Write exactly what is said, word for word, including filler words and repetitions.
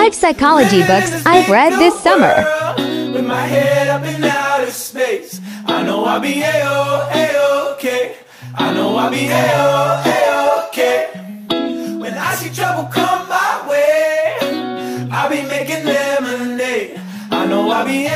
five psychology books I've read this summer. With my head up in outer space, I know I'll be A-O, A-okay. I know I'll be A-O, A-okay. When I see trouble come my way, I'll be making lemonade. I know I'll be